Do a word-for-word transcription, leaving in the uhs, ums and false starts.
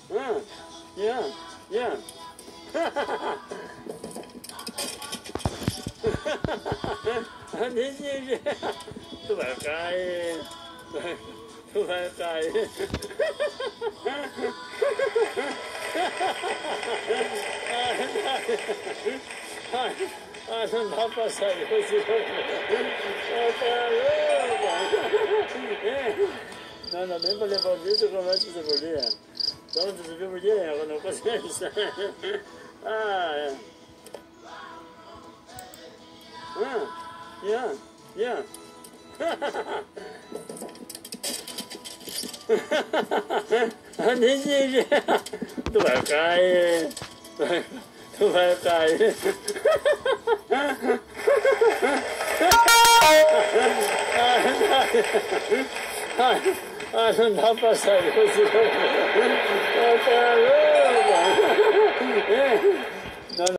Ah, yeah, yeah. Dizem, tu vai cair, tu vai cair. Ah, não dá pra sair. Não, não, nem pra levar o vídeo, como é que você podia? Então, você viu por dia, eu não consigo sair. Ah, é. Ah, yeah, yeah. Dizem, tu vai cair, tu vai cair. Ah, não dá pra sair.